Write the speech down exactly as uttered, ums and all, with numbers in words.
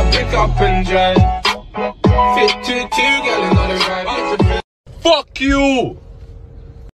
pick up and drive. Fit to two, girl, another vibe. Fuck you!